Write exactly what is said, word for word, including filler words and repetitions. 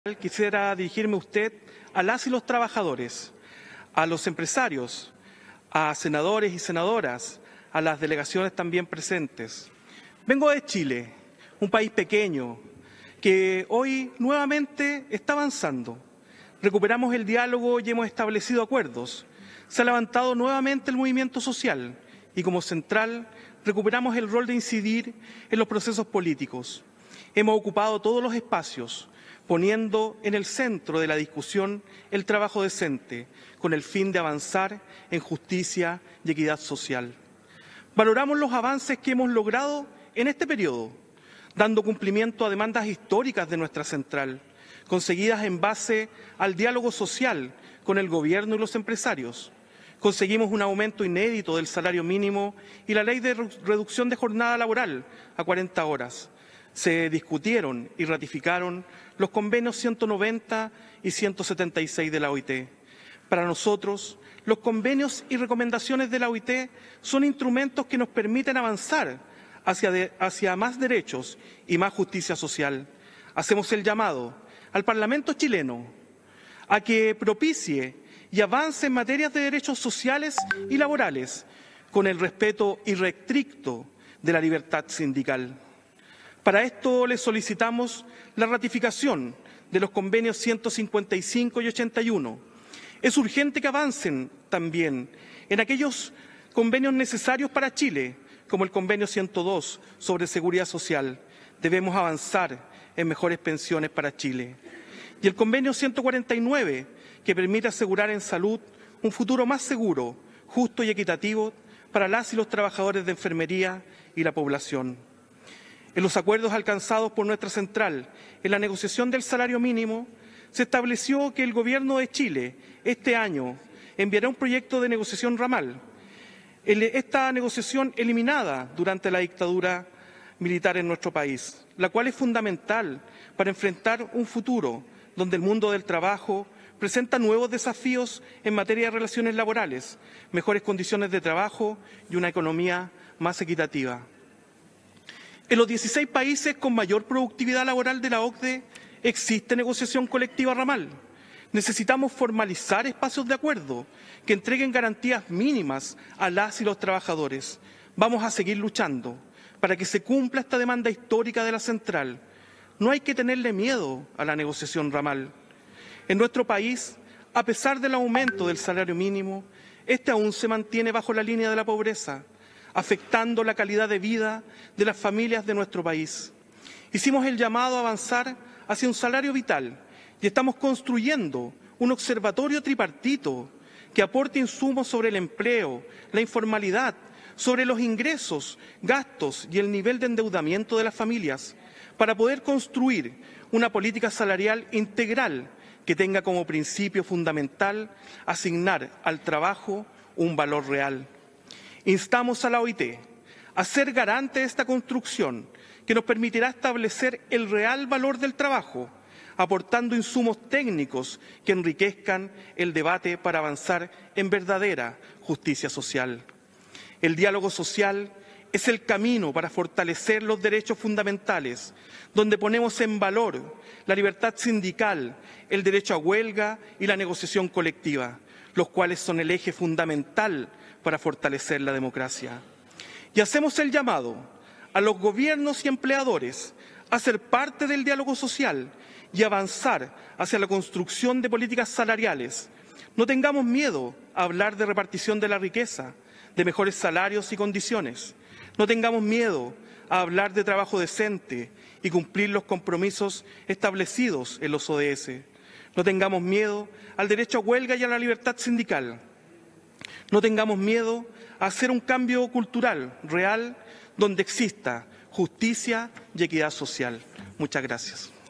Quisiera dirigirme a usted, a las y los trabajadores, a los empresarios, a senadores y senadoras, a las delegaciones también presentes. Vengo de Chile, un país pequeño que hoy nuevamente está avanzando. Recuperamos el diálogo y hemos establecido acuerdos. Se ha levantado nuevamente el movimiento social y como central recuperamos el rol de incidir en los procesos políticos. Hemos ocupado todos los espacios, poniendo en el centro de la discusión el trabajo decente, con el fin de avanzar en justicia y equidad social. Valoramos los avances que hemos logrado en este periodo, dando cumplimiento a demandas históricas de nuestra central, conseguidas en base al diálogo social con el Gobierno y los empresarios. Conseguimos un aumento inédito del salario mínimo y la ley de reducción de jornada laboral a cuarenta horas. Se discutieron y ratificaron los convenios ciento noventa y ciento setenta y seis de la O I T. Para nosotros, los convenios y recomendaciones de la O I T son instrumentos que nos permiten avanzar hacia, de, hacia más derechos y más justicia social. Hacemos el llamado al Parlamento chileno a que propicie y avance en materias de derechos sociales y laborales con el respeto irrestricto de la libertad sindical. Para esto le solicitamos la ratificación de los convenios ciento cincuenta y cinco y ochenta y uno. Es urgente que avancen también en aquellos convenios necesarios para Chile, como el convenio ciento dos sobre seguridad social. Debemos avanzar en mejores pensiones para Chile. Y el convenio ciento cuarenta y nueve, que permite asegurar en salud un futuro más seguro, justo y equitativo para las y los trabajadores de enfermería y la población. En los acuerdos alcanzados por nuestra central en la negociación del salario mínimo, se estableció que el Gobierno de Chile este año enviará un proyecto de negociación ramal. Esta negociación eliminada durante la dictadura militar en nuestro país, la cual es fundamental para enfrentar un futuro donde el mundo del trabajo presenta nuevos desafíos en materia de relaciones laborales, mejores condiciones de trabajo y una economía más equitativa. En los dieciséis países con mayor productividad laboral de la O C D E existe negociación colectiva ramal. Necesitamos formalizar espacios de acuerdo que entreguen garantías mínimas a las y los trabajadores. Vamos a seguir luchando para que se cumpla esta demanda histórica de la central. No hay que tenerle miedo a la negociación ramal. En nuestro país, a pesar del aumento del salario mínimo, este aún se mantiene bajo la línea de la pobreza, afectando la calidad de vida de las familias de nuestro país. Hicimos el llamado a avanzar hacia un salario vital y estamos construyendo un observatorio tripartito que aporte insumos sobre el empleo, la informalidad, sobre los ingresos, gastos y el nivel de endeudamiento de las familias, para poder construir una política salarial integral que tenga como principio fundamental asignar al trabajo un valor real. Instamos a la O I T a ser garante de esta construcción que nos permitirá establecer el real valor del trabajo, aportando insumos técnicos que enriquezcan el debate para avanzar en verdadera justicia social. El diálogo social es el camino para fortalecer los derechos fundamentales, donde ponemos en valor la libertad sindical, el derecho a huelga y la negociación colectiva, los cuales son el eje fundamental para fortalecer la democracia. Y hacemos el llamado a los gobiernos y empleadores a ser parte del diálogo social y avanzar hacia la construcción de políticas salariales. No tengamos miedo a hablar de repartición de la riqueza, de mejores salarios y condiciones. No tengamos miedo a hablar de trabajo decente y cumplir los compromisos establecidos en los O D S. No tengamos miedo al derecho a huelga y a la libertad sindical. No tengamos miedo a hacer un cambio cultural real donde exista justicia y equidad social. Muchas gracias.